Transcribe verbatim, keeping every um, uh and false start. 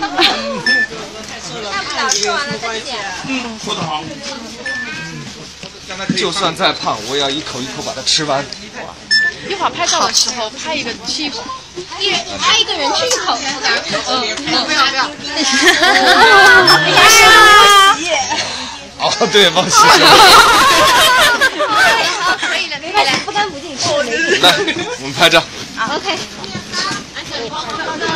早吃完了再减。 嗯，说得好。 就算再胖，我也要一口一口把它吃完。 一会儿拍照的时候拍一个吃一口， 一人拍一个人吃一口。 嗯，不要不要。 哎呀！ 哦，对，冒喜。 可以了，可以了，不干不净吃。 来，我们拍照。 好 ，OK。